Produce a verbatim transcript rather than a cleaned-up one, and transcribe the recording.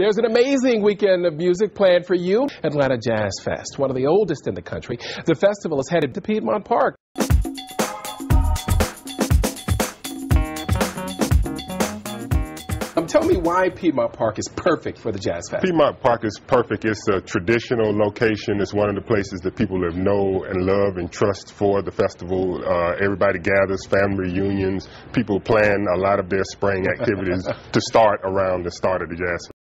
There's an amazing weekend of music planned for you. Atlanta Jazz Fest, one of the oldest in the country. The festival is headed to Piedmont Park. Um, tell me why Piedmont Park is perfect for the Jazz Fest. Piedmont Park is perfect. It's a traditional location. It's one of the places that people have know and love and trust for the festival. Uh, everybody gathers, family reunions. People plan a lot of their spring activities to start around the start of the Jazz Fest.